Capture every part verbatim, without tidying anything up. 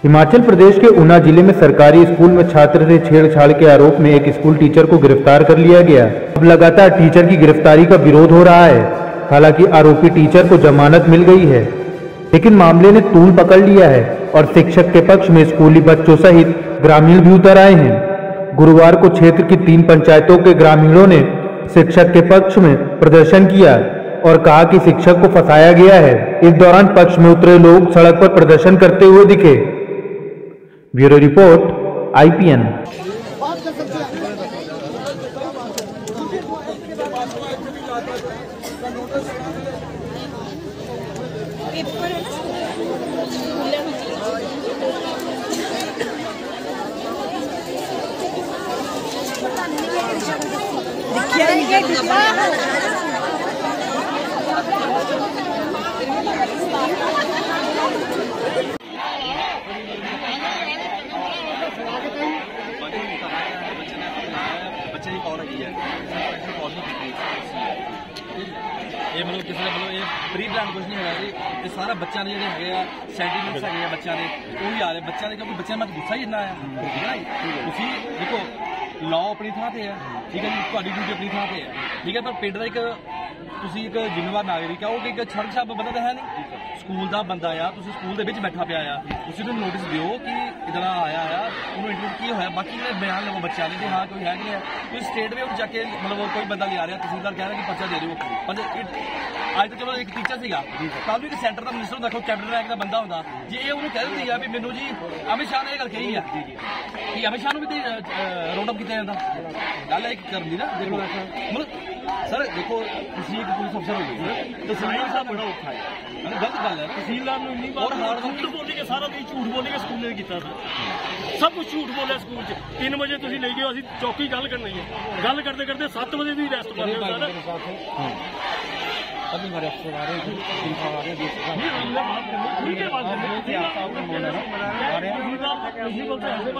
हिमाचल प्रदेश के ऊना जिले में सरकारी स्कूल में छात्र से छेड़छाड़ के आरोप में एक स्कूल टीचर को गिरफ्तार कर लिया गया। अब लगातार टीचर की गिरफ्तारी का विरोध हो रहा है। हालांकि आरोपी टीचर को जमानत मिल गई है, लेकिन मामले ने तूल पकड़ लिया है और शिक्षक के पक्ष में स्कूली बच्चों सहित ग्रामीण भी उतर आए हैं। गुरुवार को क्षेत्र की तीन पंचायतों के ग्रामीणों ने शिक्षक के पक्ष में प्रदर्शन किया और कहा कि शिक्षक को फंसाया गया है। इस दौरान पक्ष में उतरे लोग सड़क पर प्रदर्शन करते हुए दिखे। Bureau report I P N. बच्चे की कॉल आई है, कॉल नहीं की ये मतलब किसी ने मतलब ये प्री प्लान कुछ नहीं है। ये सारा बच्चा ने ਜਿਹੜੇ ਹੈਗੇ ਆ ਸੈਂਟੀਮੈਂਟਸ ਹੈਗੇ ਆ ਬੱਚਿਆਂ ਦੇ ਉਹੀ ਆ ਰਹੇ ਬੱਚਿਆਂ ਦੇ, ਕਿਉਂਕਿ ਬੱਚਿਆਂ ਨੂੰ ਗੁੱਸਾ ਹੀ ਇੰਨਾ ਆਇਆ। ਠੀਕ ਹੈ ਨਾ, ਤੁਸੀਂ ਦੇਖੋ ਲਾਅ ਆਪਣੀ ਥਾਂ ਤੇ ਹੈ, ਠੀਕ ਹੈ ਜੀ, ਤੁਹਾਡੀ ਡਿਊਟੀ ਆਪਣੀ ਥਾਂ ਤੇ ਹੈ, ਠੀਕ ਹੈ, ਪਰ ਪਿੰਡ ਦਾ ਇੱਕ ਤੁਸੀਂ ਇੱਕ ਜ਼ਿੰਮੇਵਾਰ ਨਾਗਰਿਕ ਆ, ਉਹ ਇੱਕ ਛੜਕ ਛਾਪ ਬੰਦਾ ਤਾਂ ਹੈ ਨਹੀਂ, ਸਕੂਲ ਦਾ ਬੰਦਾ ਆ, ਤੁਸੀਂ ਸਕੂਲ ਦੇ ਵਿੱਚ ਬੈਠਾ ਪਿਆ ਆ, ਤੁਸੀਂ ਉਹਨੂੰ ਨੋਟਿਸ ਦਿਓ ਕਿ ਇਦਾਂ ਆਇਆ ਆ, ਉਹਨੂੰ ਇੰਟਰਵਿਊ ਕੀ ਹੋਇਆ, ਬਾਕੀ ਜਿਹੜੇ ਬਿਆਨ ਲਵੋ ਬੱਚਿਆਂ ਦੇ ਹਾਂ ਕੋਈ ਹੈ ਕਿ ਹੈ, ਕੋਈ ਸਟੇਟ ਵੇ ਜਾ ਕੇ ਮਤਲਬ ਕੋਈ ਬੰਦਾ ਲਿਆ ਰਿਹਾ, ਤਹਿਸੀਲਦਾਰ ਕਹਿ ਰਿਹਾ ਕਿ ਪਰਚਾ ਦੇ ਦਿਓ। ਪਰ ਅੱਜ ਤਾਂ ਚਲੋ ਇੱਕ ਟੀਚਰ ਸੀਗਾ, ਕੱਲ ਵੀ ਇੱਕ ਸੈਂਟਰ ਦਾ ਮਿਨਿਸਟਰ ਦੇਖੋ ਕੈਬਨਿਟ ਰੈਂਕ ਦਾ ਬੰਦਾ ਹੁੰਦਾ, ਜੇ ਇਹ ਉਹਨੂੰ ਕਹਿ ਦਿੰਦੀ ਆ ਵੀ ਮੈਨੂੰ ਜੀ ਅਮਿਤ ਸ਼ਾਹ ਨੇ ਇਹ ਗੱਲ ਕਹੀ ਆ ਕਿ ਅਮਿਤ ਸ਼ਾਹ ਨੂੰ ਵੀ ਤੇ ਰਾਉਂਡ ਅਪ ਕੀਤਾ ਜਾਂਦਾ, ਗੱਲ ਇੱਕ ਕਰਨ ਦੀ ਨਾ। ਦੇਖੋ ਮਤਲਬ ਸਰ ਦੇਖੋ ਤੁਸੀਂ ਇੱਕ ਪੁਲਿਸ ਅਫਸਰ ਹੋ ਗਏ, ਤਹਿਸੀਲਦਾਰ ਸਾਹਿਬ ਬੜਾ ਔਖਾ ਹੈ, ਗਲਤ ਗੱਲ ਹੈ। ਤਹਿਸੀਲਦਾਰ ਨੂੰ ਇੰਨੀ ਵਾਰ ਹਾਰਡ ਵਰਕ ਬੋਲੀ ਕੇ ਸਾਰਾ ਦਿਨ ਝੂਠ ਬੋਲੀ ਕੇ ਸਕੂਲ ਨੇ ਕੀਤਾ ਸਰ, ਸਭ ਕੁਝ ਝੂਠ ਬੋਲਿਆ ਸਕੂਲ 'ਚ। ਤਿੰਨ ਵਜੇ ਤੁਸੀਂ ਲੈ ਗਏ, ਅਸੀਂ ਚੌਕੀ ਗੱਲ ਕਰਨੀ ਹੈ, ਗੱਲ ਕਰਦੇ ਕਰਦੇ ਸੱਤ ਵਜੇ ਦੀ ਰੈਸਟ ਕਰਦੇ ਹੋ ਸਰ। अभी हमारे अफसर आ रहे हैं, आ रहे हैं, ठीक है बात है, आपका आपका बोल है आ रहे हैं।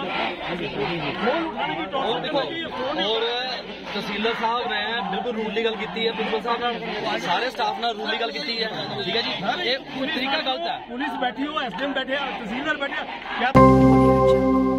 और देखो और तहसीलदार साहब ने बिल्कुल रूल की गल की है, प्रिंसिपल साहब ने सारे स्टाफ ने रूल की गल की है, ठीक है जी, ये तरीका गलत है। पुलिस बैठी हो, एस डी एम बैठे, तहसीलदार बैठे क्या